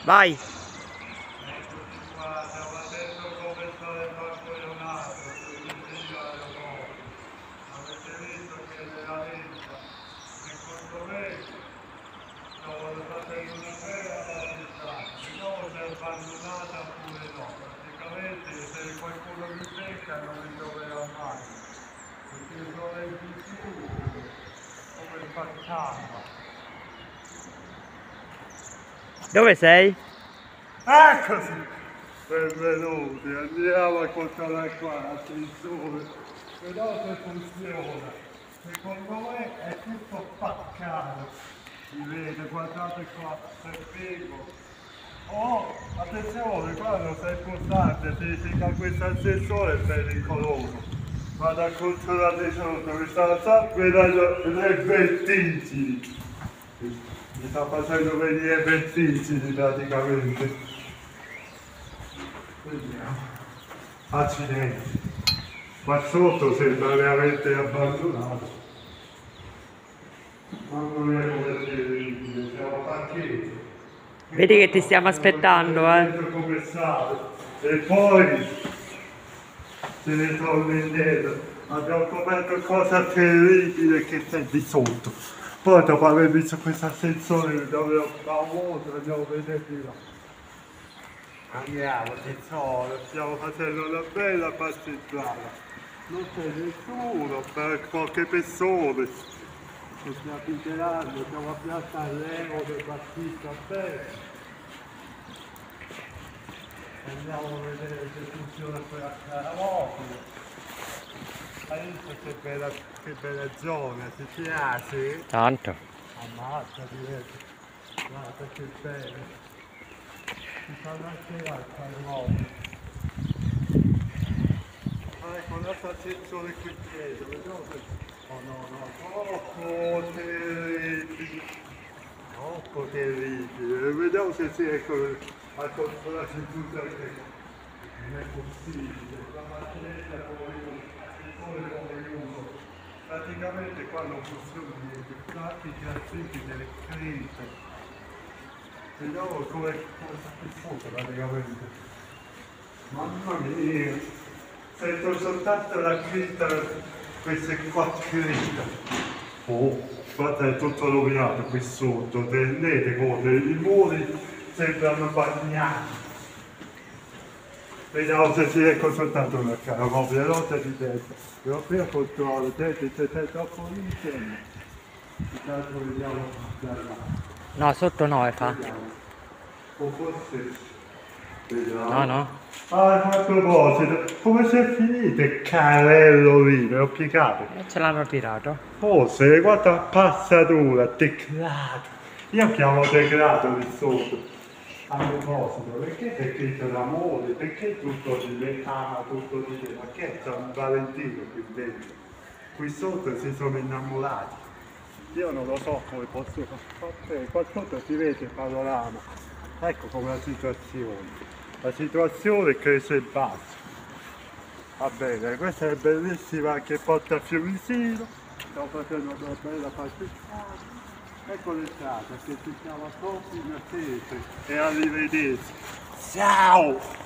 Vai! Eccoci qua, stiamo vedendo come sta il campionato, avete visto che veramente, secondo me, stavo facendo una bella partita, vediamo se è abbandonata oppure no, praticamente se qualcuno mi becca non mi troverà mai, perché sono in più come facciamo? Dove sei? Eccoci! Benvenuti, andiamo a controllare qua l'ascensore, vediamo se funziona. Secondo me è tutto spaccato. Si vede, guardate qua, se spiego. Oh, attenzione, qua non sei importante, significa che questo ascensore è pericoloso. Vado a controllare sotto, mi sta vedendo le vertigini. Mi sta facendo venire vertigini praticamente. Vediamo. Accidenti. Qua sotto sembra veramente abbandonato. Mamma mia come terribile, siamo parcheggi. Vedi che ti stiamo aspettando, Come sale. E poi se ne torna indietro. Abbiamo scoperto cosa terribile che c'è di sotto. Poi dopo aver visto questo ascensore dove famoso andiamo a vedere di là. Andiamo tesoro, stiamo facendo una bella passeggiata. Non c'è nessuno, per poche persone. Ci stiamo abituando, siamo a Piazza Leo del Battista bene. Andiamo a vedere se funziona quella caravaggio. Hai visto che bella zona, ti piace? Tanto. Ammazza direi. Guarda che bello. Si fanno anche là il caravaggio. Ecco, un'altra attenzione qui dietro, vediamo se... Oh no, troppo terribile, vediamo se si ecco a controllare tutto che non è possibile, la macchinetta come uso, praticamente qua non funziona niente, stati classici delle crinte, vediamo come sta qui sotto praticamente, mamma mia, sento soltanto la crita, queste qua crita. Oh, guarda è tutto rovinato qui sotto, tenete conto, i muri sembrano bagnati. Vediamo se si ecco soltanto una carovia, lotta di destra. Però qui a controllo, senti se sei troppo insieme. Intanto vediamo da là. No, sotto no, fa. Vediamo. O forse... No, no. Ah, a proposito, come si è finito il carrello lì? Me l'ho piegato. Ce l'hanno tirato. Forse, guarda passatura, teclato. Io chiamo teclato lì sotto. A proposito, perché c'è scritto l'amore? Perché tutto di metano, tutto di te? Ma che c'è un Valentino qui dentro? Qui sotto si sono innamorati. Io non lo so come posso fare. Qua sotto si vede il panorama. Ecco come la situazione. La situazione cresce e basta. Va bene, questa è bellissima anche Porta Fiumicino. Stiamo facendo una bella passeggiata. Ecco le strade che ci siamo sopra in attesa e arrivederci. Ciao!